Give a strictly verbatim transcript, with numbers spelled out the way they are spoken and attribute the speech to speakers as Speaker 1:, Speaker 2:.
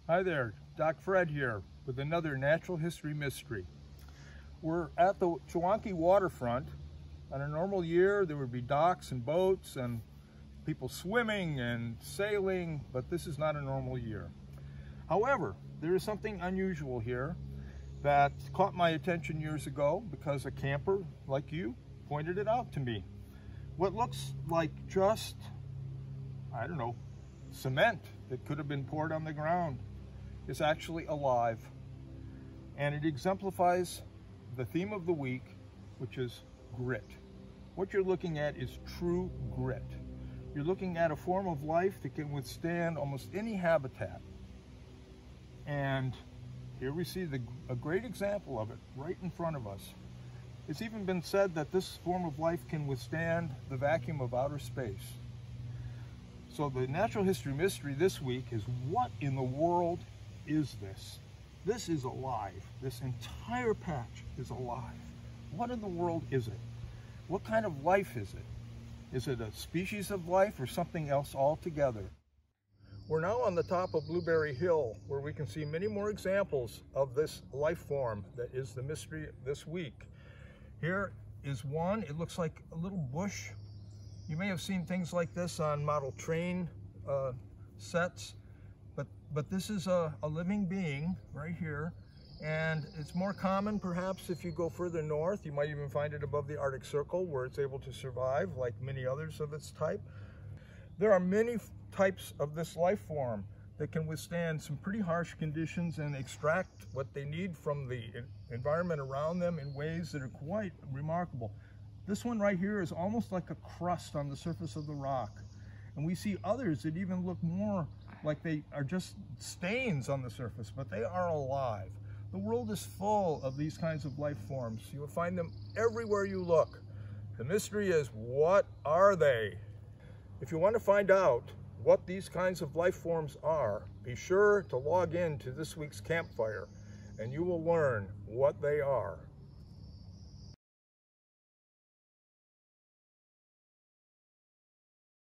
Speaker 1: Hi there, Doc Fred here with another natural history mystery. We're at the Chewonki waterfront. On a normal year, there would be docks and boats and people swimming and sailing, but this is not a normal year. However, there is something unusual here that caught my attention years ago because a camper like you pointed it out to me. What looks like just, I don't know, cement that could have been poured on the ground is actually alive. And it exemplifies the theme of the week, which is grit. What you're looking at is true grit. You're looking at a form of life that can withstand almost any habitat. And here we see the, a great example of it right in front of us. It's even been said that this form of life can withstand the vacuum of outer space. So the natural history mystery this week is, what in the world is this? This is alive. This entire patch is alive. What in the world is it? What kind of life is it? Is it a species of life or something else altogether? We're now on the top of Blueberry Hill, where we can see many more examples of this life form that is the mystery this week. Here is one. It looks like a little bush. You may have seen things like this on model train uh, sets, but, but this is a, a living being right here. And it's more common perhaps if you go further north. You might even find it above the Arctic Circle, where it's able to survive like many others of its type. There are many types of this life form that can withstand some pretty harsh conditions and extract what they need from the environment around them in ways that are quite remarkable. This one right here is almost like a crust on the surface of the rock. And we see others that even look more like they are just stains on the surface, but they are alive. The world is full of these kinds of life forms. You will find them everywhere you look. The mystery is, what are they? If you want to find out what these kinds of life forms are, be sure to log in to this week's campfire, and you will learn what they are.